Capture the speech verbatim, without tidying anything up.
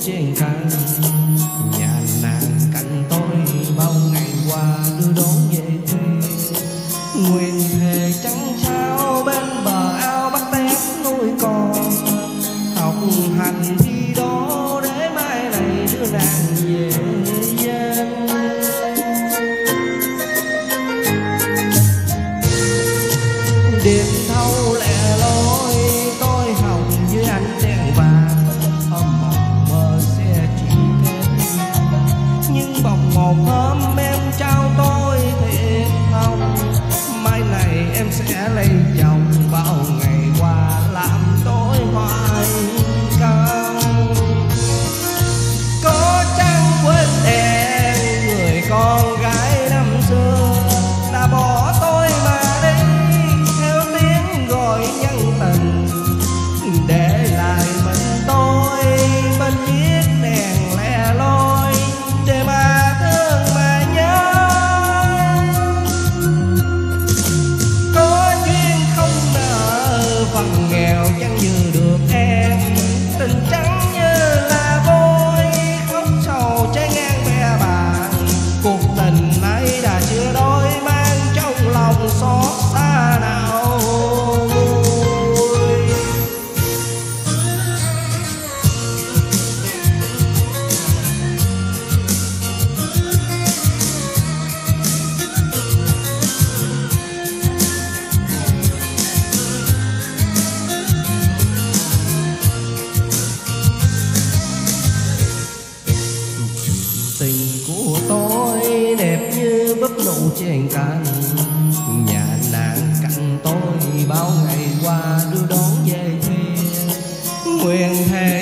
trên cành, nhà nàng cạnh tôi bao ngày qua đưa đón về quê. Nguyện thề trắng sao bên bờ ao bắt tép nuôi con, học hành thi đó để mai này đưa nàng về dân. Đêm thâu lẻ loi tôi hồng dưới ánh đèn vàng, hôm mộng mơ sẽ chỉ kết. Nhưng bỗng một hôm em trao tôi thiệp hồng, mai này em sẽ lấy chồng, bao ngày qua làm tôi hoài cao. Có chăng quên em người con gái năm xưa đã bỏ tôi mà đi theo tiếng gọi nhân tình, để lại mình tôi bên chiếc đèn lẻ loi để mà thương mà nhớ. Có duyên không nợ phần nghèo chẳng như được em, tình trắng như là vôi khóc sầu trái ngang bè bạn. Cuộc tình ấy đã chưa đôi mang trong lòng xót xa nào vui. Tình của tôi đẹp như búp nụ trên cành, nhà nàng cạnh tôi bao ngày qua đưa đón về khuya. Nguyện thề